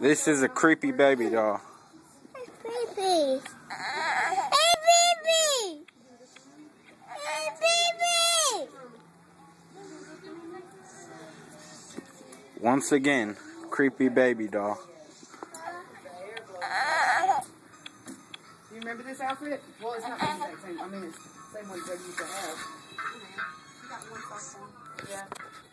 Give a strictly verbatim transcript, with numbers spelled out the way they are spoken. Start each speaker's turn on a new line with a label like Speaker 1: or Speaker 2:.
Speaker 1: This is a creepy baby doll.
Speaker 2: Hey, baby. Hey, baby. Hey, baby.
Speaker 1: Once again, creepy baby doll.
Speaker 3: Do you remember this outfit? Well, it's not the exact same. I mean, it's the same one that you used to have. Yeah.